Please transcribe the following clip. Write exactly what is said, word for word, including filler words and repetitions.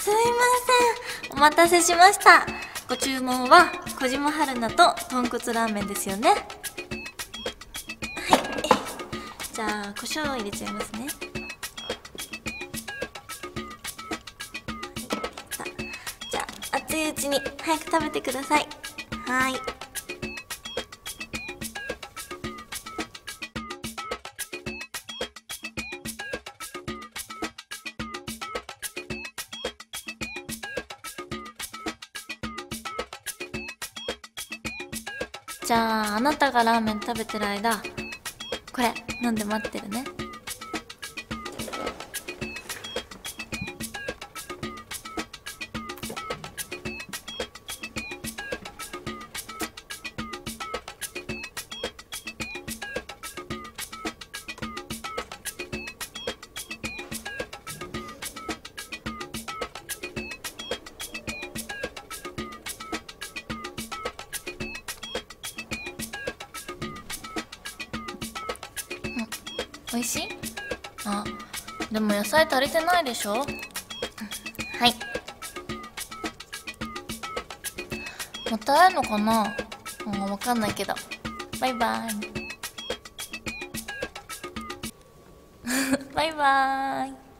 すいません、お待たせしました。ご注文は小島春菜と豚骨ラーメンですよね。はい、じゃあ胡椒を入れちゃいますね。じゃあ熱いうちに早く食べてください。はい。じゃああなたがラーメン食べてる間これ飲んで待ってるね。おいしい？あ、でも野菜足りてないでしょ？はい。また会えるのかな？うん、わかんないけど。バイバイ。バイバーイ。